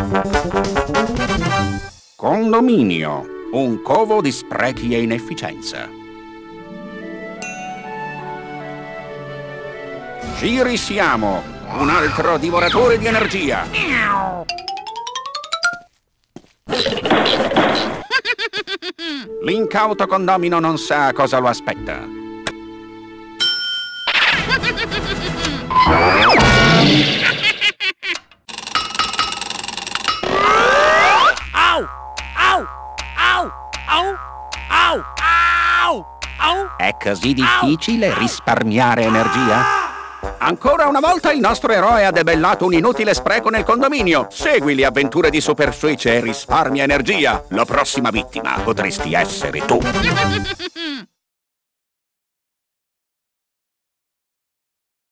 Condominio, un covo di sprechi e inefficienza. Ci risiamo, un altro divoratore di energia. L'incauto condomino non sa cosa lo aspetta. Au! Au! Au! Au! Au! Au! Au! È così difficile risparmiare energia? Ancora una volta il nostro eroe ha debellato un inutile spreco nel condominio. Segui le avventure di Super Switch e risparmia energia. La prossima vittima potresti essere tu.